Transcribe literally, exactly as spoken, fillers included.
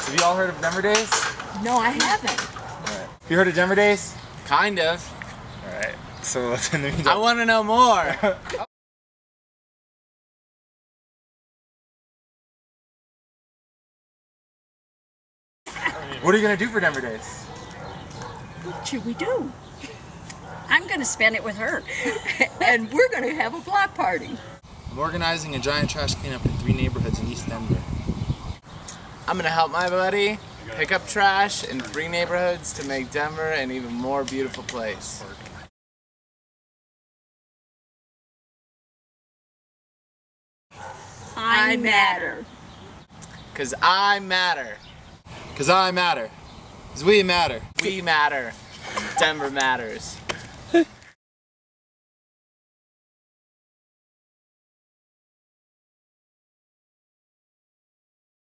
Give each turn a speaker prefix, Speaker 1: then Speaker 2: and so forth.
Speaker 1: Have you all heard of Denver Days?
Speaker 2: No, I haven't.
Speaker 1: Alright. Have you heard of Denver Days?
Speaker 3: Kind of.
Speaker 1: Alright. So in the meantime,
Speaker 3: I want to know more.
Speaker 1: What are you going to do for Denver Days?
Speaker 2: What should we do? I'm going to spend it with her. And we're going to have a block party.
Speaker 1: I'm organizing a giant trash cleanup in three neighborhoods in East Denver.
Speaker 3: I'm going to help my buddy pick up trash in three neighborhoods to make Denver an even more beautiful place.
Speaker 2: I matter.
Speaker 3: Cause I matter.
Speaker 1: Cause I matter. Cause we matter.
Speaker 3: We matter. Denver matters.